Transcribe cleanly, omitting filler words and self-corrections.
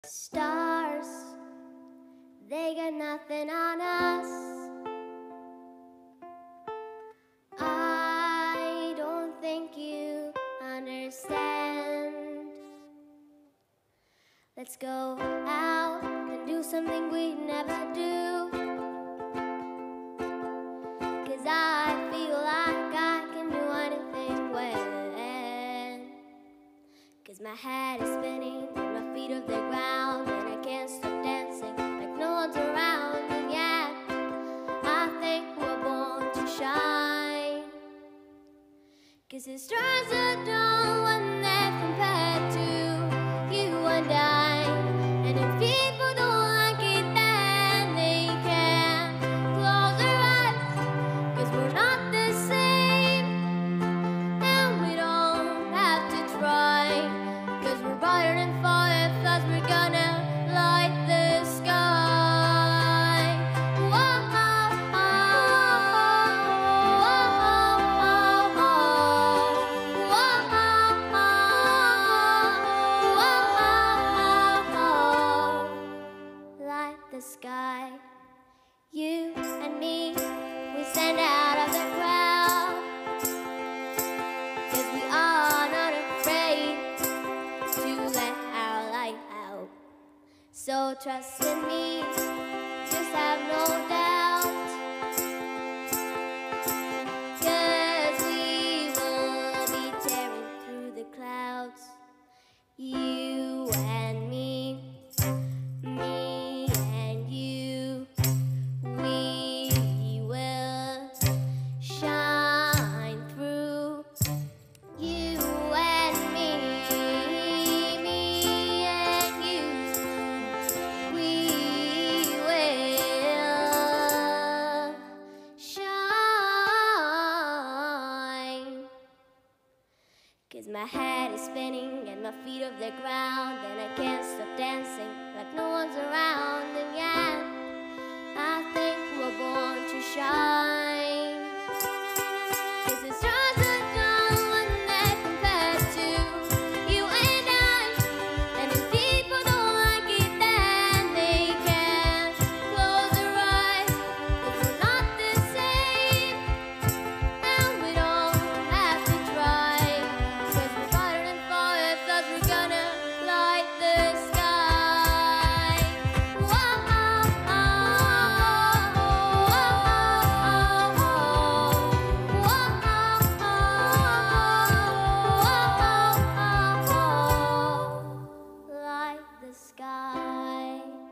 Stars, they got nothing on us. I don't think you understand. Let's go out and do something we never do, 'cause I feel like I can do anything when, 'cause my head is spinning and my feet off the ground, and I can't stop dancing like no one's around. And yet I think we're born to shine, 'cause the stars are dull when they're compared to you and I. And if people don't like it, then they can close their eyes, 'cause we're not the same, and we don't have to try, 'cause we're brighter than fireflies. We're gonna light the sky. Whoa, oh, oh, light the sky. You and me, we stand out of the crowd, 'cause we are not afraid to let our light out. So trust in me, just have no doubt, 'cause we will be tearing through the clouds. You and me and you, we will shine through. You and me and you, we will shine. 'Cause my head is spinning and my feet off the ground, and I can't stop dancing like no one's around. And yet I think we're born to shine, 'cause the stars are dull when they're compared to you and I. And if people don't like it, then they can close their eyes, 'cause we're not the same, and we don't have to try, 'cause we're brighter than fireflies. We're gonna light the sky. Whoa, oh, oh, light the sky.